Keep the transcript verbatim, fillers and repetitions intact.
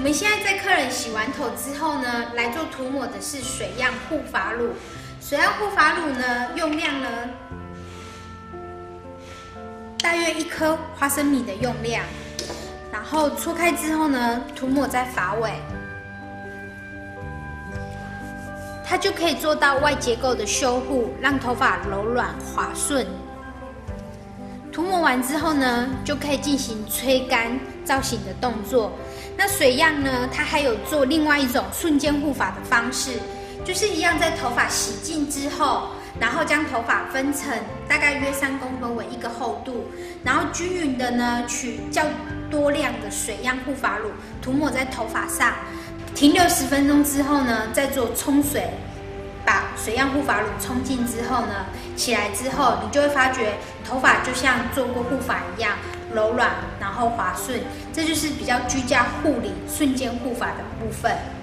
们现在在客人洗完头之后呢，来做涂抹的是水漾护发乳。水漾护发乳呢，用量呢大约一颗花生米的用量，然后搓开之后呢，涂抹在发尾，它就可以做到外结构的修护，让头发柔软滑顺。涂抹完之后呢，就可以进行吹干造型的动作。那水漾呢，它还有做另外一种瞬间护发的方式，就是一样在头发洗净之后，然后将头发分成大概约三公分为一个厚度，然后均匀的呢取较多量的水漾护发乳涂抹在头发上，停留十分钟之后呢，再做冲水。把水漾护发乳冲净之后呢，起来之后，你就会发觉头发就像做过护发一样柔软，然后滑顺，这就是比较居家护理瞬间护发的部分。